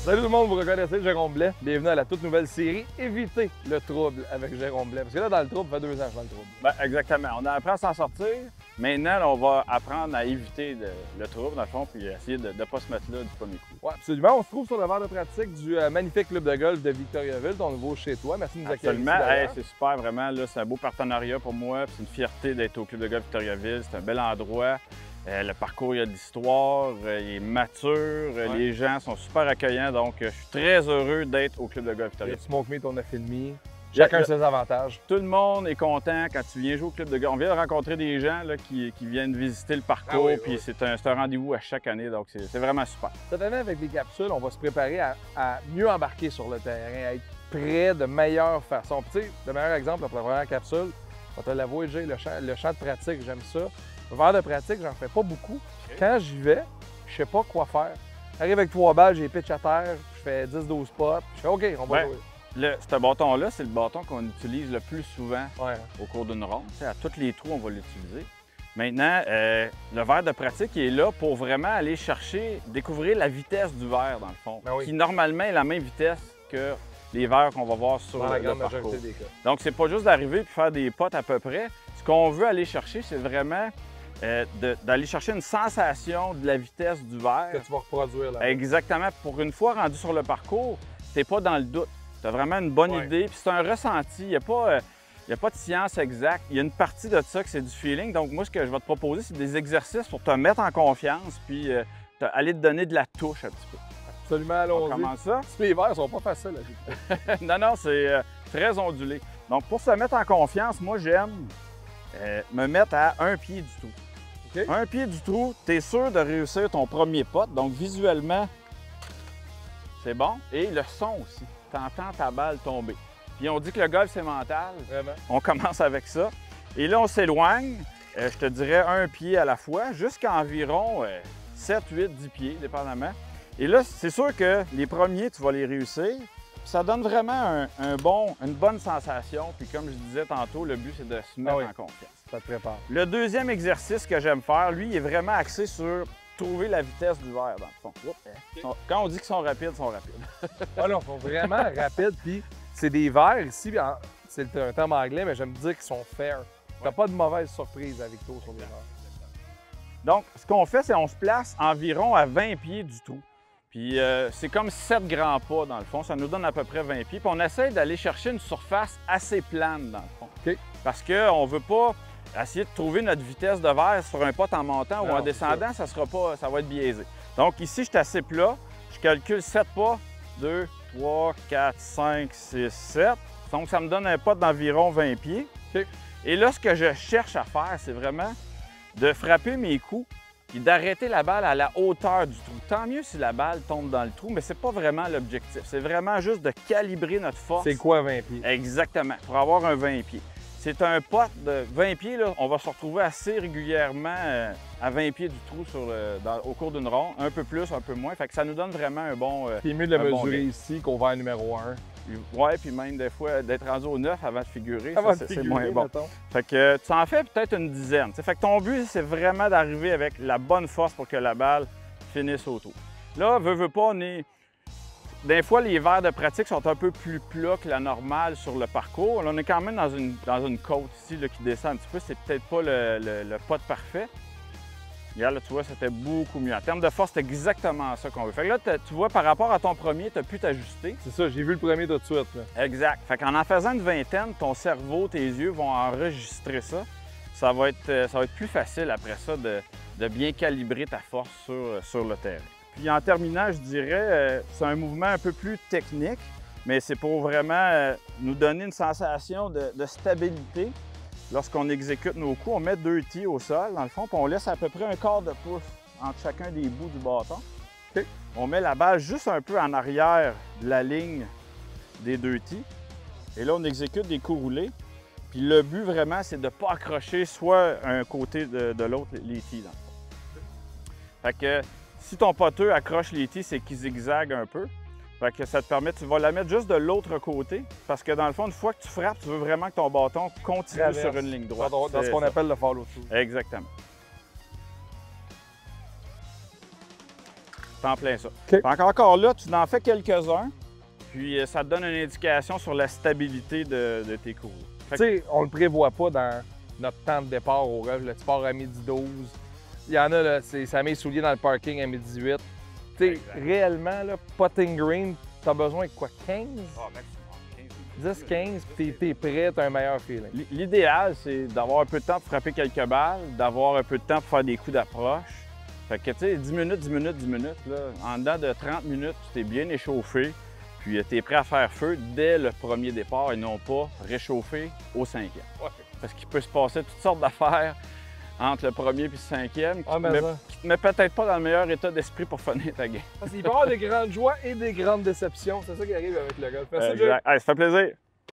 Salut tout le monde, vous reconnaissez Jérôme Blais. Bienvenue à la toute nouvelle série Éviter le trouble avec Jérôme Blais. Parce que là, dans le trouble, ça fait 2 ans que je suis dans le trouble. Ben, exactement. On a appris à s'en sortir. Maintenant, là, on va apprendre à éviter le trouble, dans le fond, puis essayer de ne pas se mettre là du premier coup. Ouais, absolument. On se trouve sur le verre de pratique du magnifique club de golf de Victoriaville, ton nouveau chez toi. Merci de nous accueillir. Absolument. Ici, C'est super, vraiment. Là, c'est un beau partenariat pour moi. C'est une fierté d'être au club de golf Victoriaville. C'est un bel endroit. Le parcours, il y a de l'histoire, il est mature, les gens sont super accueillants, donc je suis très heureux d'être au club de golf Victoriaville. Smoke Meat, on a filmé. Chacun ses avantages. Tout le monde est content quand tu viens jouer au club de golf. On vient de rencontrer des gens là, qui viennent visiter le parcours, puis c'est un rendez-vous à chaque année, donc c'est vraiment super. Cette année, avec les capsules, on va se préparer à mieux embarquer sur le terrain, à être prêt de meilleure façon. Puis, tu sais, le meilleur exemple pour la première capsule, on va te l'avouer, Jay, le champ de pratique, j'aime ça. Le verre de pratique, j'en fais pas beaucoup. Quand j'y vais, je sais pas quoi faire. J'arrive avec 3 balles, j'ai pitch à terre, je fais 10-12 pots, je fais OK, on va jouer. Ce bâton-là, c'est le bâton qu'on utilise le plus souvent au cours d'une ronde. À tous les trous, on va l'utiliser. Maintenant, le verre de pratique il est là pour vraiment aller chercher, découvrir la vitesse du verre, dans le fond, qui normalement est la même vitesse que les verres qu'on va voir sur le parcours. Des cas. Donc, c'est pas juste d'arriver et faire des potes à peu près. Ce qu'on veut aller chercher, c'est vraiment d'aller chercher une sensation de la vitesse du verre. Que tu vas reproduire là. Exactement. Pour une fois rendu sur le parcours, tu n'es pas dans le doute. Tu as vraiment une bonne idée. Puis c'est un ressenti. Il n'y a pas de science exacte. Il y a une partie de ça que c'est du feeling. Donc, moi, ce que je vais te proposer, c'est des exercices pour te mettre en confiance puis aller te donner de la touche un petit peu. Absolument, allons-y. Comment ça? Les verres sont pas faciles à jouer. Non, c'est très ondulé. Donc, pour se mettre en confiance, moi, j'aime me mettre à un pied du trou. Okay. Un pied du trou, tu es sûr de réussir ton premier putt. Donc, visuellement, c'est bon. Et le son aussi. Tu entends ta balle tomber. Puis, on dit que le golf, c'est mental. Vraiment. On commence avec ça. Et là, on s'éloigne, je te dirais un pied à la fois, jusqu'à environ 7, 8, 10 pieds, dépendamment. Et là, c'est sûr que les premiers, tu vas les réussir. Ça donne vraiment une bonne sensation. Puis comme je disais tantôt, le but, c'est de se mettre en confiance. Ça te prépare. Le deuxième exercice que j'aime faire, lui, il est vraiment axé sur trouver la vitesse du verre, dans le fond. Okay. Quand on dit qu'ils sont rapides, ils sont rapides. Ah non, ils sont vraiment rapides. Puis c'est des verres ici, c'est un terme anglais, mais j'aime dire qu'ils sont fair. T'as pas de mauvaise surprise avec toi sur les verres. Donc, ce qu'on fait, c'est qu'on se place environ à 20 pieds du trou. Puis c'est comme 7 grands pas, dans le fond. Ça nous donne à peu près 20 pieds. Puis on essaie d'aller chercher une surface assez plane, dans le fond. Okay. Parce qu'on ne veut pas essayer de trouver notre vitesse de verre sur un pot en montant ou en descendant, ça va être biaisé. Donc ici, je suis assez plat. Je calcule 7 pas. 2, 3, 4, 5, 6, 7. Donc ça me donne un pot d'environ 20 pieds. Okay. Et là, ce que je cherche à faire, c'est vraiment de frapper mes coups et d'arrêter la balle à la hauteur du trou. Tant mieux si la balle tombe dans le trou, mais c'est pas vraiment l'objectif. C'est vraiment juste de calibrer notre force. C'est quoi 20 pieds? Exactement, pour avoir un 20 pieds. C'est un pot de 20 pieds, là, on va se retrouver assez régulièrement à 20 pieds du trou au cours d'une ronde, un peu plus, un peu moins. Fait que ça nous donne vraiment un bon. C'est mieux de le mesurer ici qu'au verre numéro 1. Oui, puis même des fois, d'être rendu au 9 avant de figurer, c'est moins bon. Mettons. Fait que tu en fais peut-être une dizaine. Fait que ton but, c'est vraiment d'arriver avec la bonne force pour que la balle finisse au trou. Là, veux pas, on est... Des fois, les verres de pratique sont un peu plus plats que la normale sur le parcours. Là, on est quand même dans une côte ici là, qui descend un petit peu. C'est peut-être pas le pot parfait. Regarde, là, tu vois, c'était beaucoup mieux. En termes de force, c'est exactement ça qu'on veut. Fait que là, tu vois, par rapport à ton premier, tu as pu t'ajuster. C'est ça, j'ai vu le premier tout de suite. Là. Exact. Fait qu'en faisant une vingtaine, ton cerveau, tes yeux vont enregistrer ça. Ça va être plus facile après ça de bien calibrer ta force sur le terrain. Puis en terminant, je dirais, c'est un mouvement un peu plus technique, mais c'est pour vraiment nous donner une sensation de stabilité. Lorsqu'on exécute nos coups, on met 2 tees au sol, dans le fond, puis on laisse à peu près un quart de pouce entre chacun des bouts du bâton. Okay. On met la balle juste un peu en arrière de la ligne des 2 tees. Et là, on exécute des coups roulés. Puis le but, vraiment, c'est de ne pas accrocher soit un côté de l'autre les tees, dans le fond. Fait que si ton poteux accroche les tees, c'est qu'il zigzague un peu. Fait que ça te permet, tu vas la mettre juste de l'autre côté, parce que dans le fond, une fois que tu frappes, tu veux vraiment que ton bâton continue sur une ligne droite. Dans ce qu'on appelle le follow-through. Exactement. C'est en plein ça. OK. Donc encore là, tu en fais quelques-uns, puis ça te donne une indication sur la stabilité de tes courroies. Tu sais, on le prévoit pas dans notre temps de départ au golf. Là, tu pars à 12h12. Il y en a, là, ça met les souliers dans le parking à 12h18. Tu sais, réellement, là, putting green, tu as besoin de quoi, 15? Ah, maximum 10-15, puis t'es prêt, t'as un meilleur feeling. L'idéal, c'est d'avoir un peu de temps pour frapper quelques balles, d'avoir un peu de temps pour faire des coups d'approche. Fait que, tu sais, 10 minutes, 10 minutes, 10 minutes, là, en dedans de 30 minutes, tu t'es bien échauffé, puis tu es prêt à faire feu dès le premier départ et non pas réchauffer au 5e. Ouais. Parce qu'il peut se passer toutes sortes d'affaires entre le premier et le 5e Ah, qui te met peut-être pas dans le meilleur état d'esprit pour finir ta game. Parce qu'il peut y avoir des grandes joies et des grandes déceptions. C'est ça qui arrive avec le golf. Merci, Jay. Exact. Hey, ça fait plaisir.